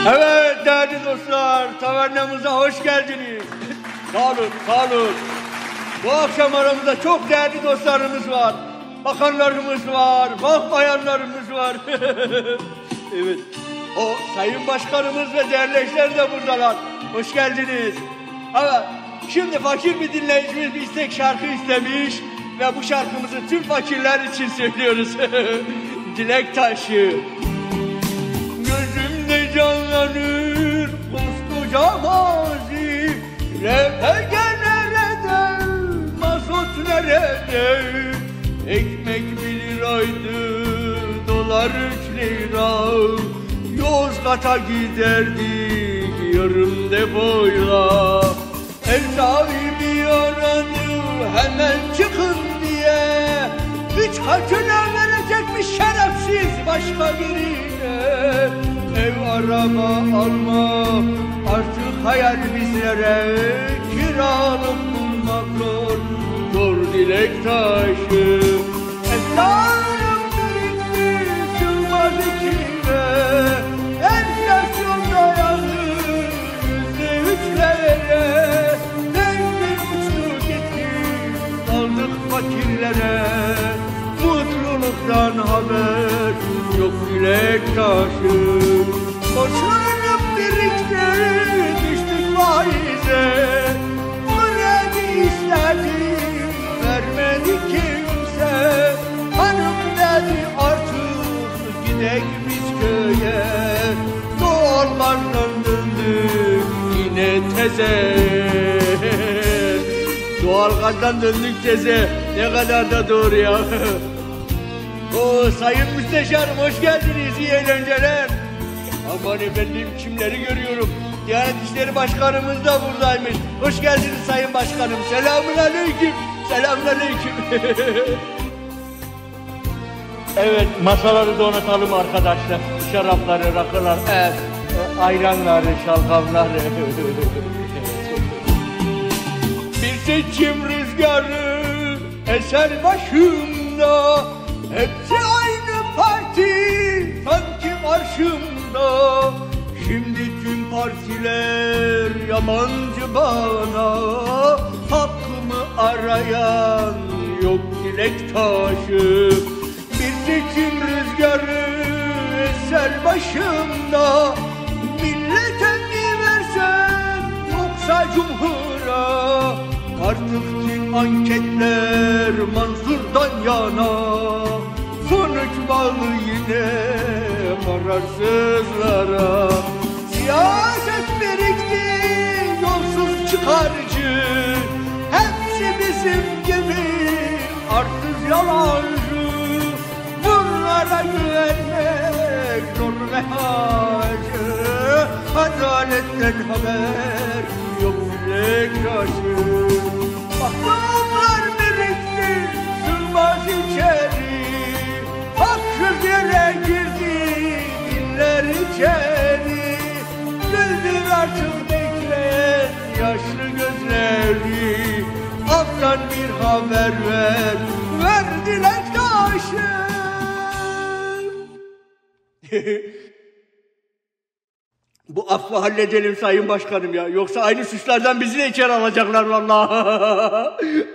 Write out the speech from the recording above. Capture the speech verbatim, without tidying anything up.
Evet değerli dostlar, tavernamıza hoş geldiniz. Sağ olun, sağ olun. Bu akşam aramızda çok değerli dostlarımız var. Bakanlarımız var, bakmayanlarımız var. Evet, o sayın başkanımız ve derleşler de buradalar. Hoş geldiniz. Evet, şimdi fakir bir dinleyicimiz bir istek şarkı istemiş ve bu şarkımızı tüm fakirler için söylüyoruz. Dilek taşı. Gözümde canlanır koskoca mazi. R P G nerede, mazot nerede? Ekmek bir liraydı, dolar üç lira. Yozgat'a giderdik yarım depoyla. Ev sahibi aradı hemen çıkın diye. Üç katına verecekmiş şerefsiz başka birine. Ev araba alma artık hayal bizlere. Kiralık bulmak zor, zor dilek taşı. Efkarım birikti sığmaz içime. Enflasyonda yazır yüzde üçlere. Zengin uçtu gitti aldık fakirlere. Mutluluktan haber yok dilek taşı. Borçlarım birikti düştük faize. Kredi istedim vermedi kimse. Hanım dedi artık gidek biz köye. Doğalgazdan döndük yine teze. Doğalgazdan döndük teze. Ne kadar da doğru ya. Oo, sayın müsteşarım hoş geldiniz, iyi eğlenceler. Aman efendim kimleri görüyorum. Diyanet İşleri Başkanımız da buradaymış. Hoş geldiniz sayın başkanım. Selamun aleyküm. Selamun aleyküm. Evet, masaları donatalım arkadaşlar. Şarapları, rakılar, evet, ayranları, şalgamları. Bir seçim rüzgarı eser başımda. Hepsi aynı parti sanki marşımda. Şimdi tüm partiler yabancı bana. Hakkımı arayan yok dilek taşı. Bir seçim rüzgarı eser başımda. Millete mi versem yoksa cumhura? Artık tüm anketler Mansur'dan yana. Sonuç bağlı yine kararsızlara. Siyaset birikti yolsuz çıkarcı. Hepsi bizim gibi arsız yalancı. Bunlara güvenmek zor ve hacı. Adaletten haber yok dilek taşı. Mahkumlar birikti sığmaz içeri. Haksız yere girdi diller içeri. Güldür artık bekleyen yaşlı gözleri. Aftan bir haber ver, ver dilek taşı. Bu affı halledelim sayın başkanım ya. Yoksa aynı suçlardan bizi de içeri alacaklar vallahi.